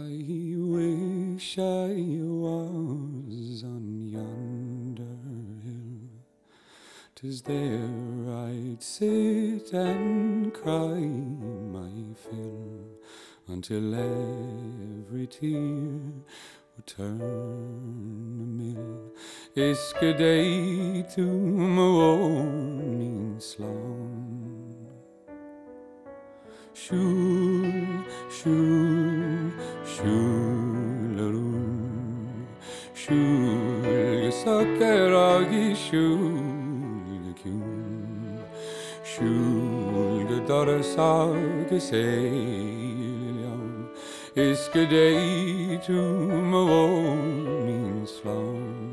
I wish I was on yonder hill. 'Tis there I'd sit and cry my fill, until every tear would turn a mill. Iskaday to morning slán. Shul, shul, shularun, shul sakeragi shul kyun, shul darasag seilyam, iskaday to morning slán.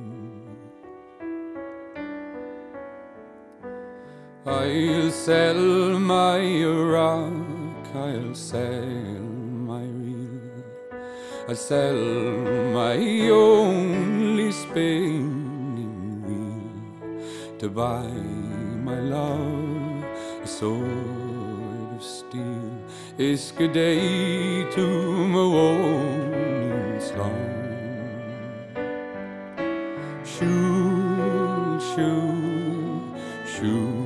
I'll sell my rock, I'll sell my reel, I'll sell my only spinning wheel, to buy my love a sword of steel. Iskaday to morning slán. Shul, shul, shul,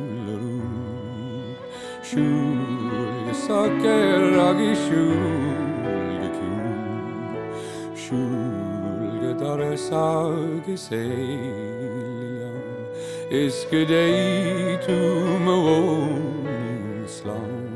shul sakeragi shul kyun, shul darasag seilyam, iskaday to morning slán.